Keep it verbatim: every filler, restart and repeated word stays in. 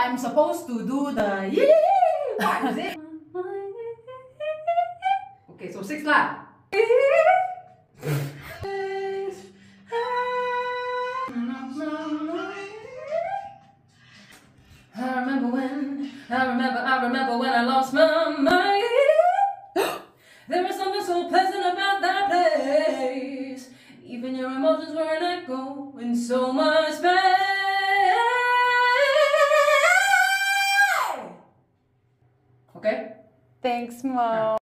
I'm supposed to do the part, is it? Okay, so six lah. I remember when, I remember, I remember when I lost my mind. There was something so pleasant about that place. Even your emotions were an echo in so much space. Okay? Thanks, Mo.